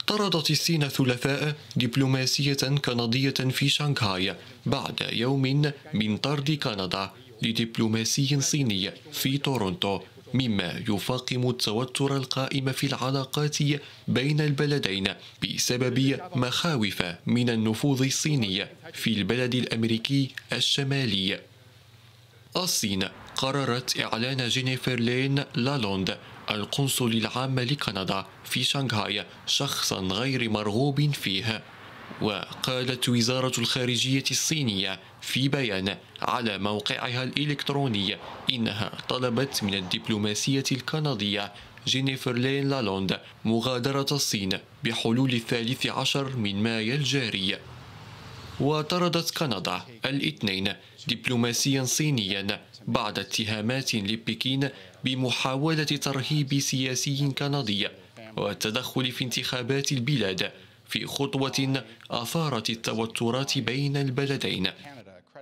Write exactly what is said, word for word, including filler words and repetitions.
طردت الصين الثلاثاء دبلوماسية كندية في شنغهاي بعد يوم من طرد كندا لدبلوماسي صيني في تورونتو، مما يفاقم التوتر القائم في العلاقات بين البلدين بسبب مخاوف من النفوذ الصيني في البلد الأمريكي الشمالي. الصين قررت إعلان جينيفر لين لالوند القنصل العام لكندا في شنغهاي شخصا غير مرغوب فيه. وقالت وزارة الخارجية الصينية في بيان على موقعها الإلكتروني إنها طلبت من الدبلوماسية الكندية جينيفر لين لالوند مغادرة الصين بحلول الثالث عشر من مايو الجاري. وطردت كندا الاثنين دبلوماسيا صينيا بعد اتهامات لبكين بمحاولة ترهيب سياسي كندي والتدخل في انتخابات البلاد، في خطوة أثارت التوترات بين البلدين.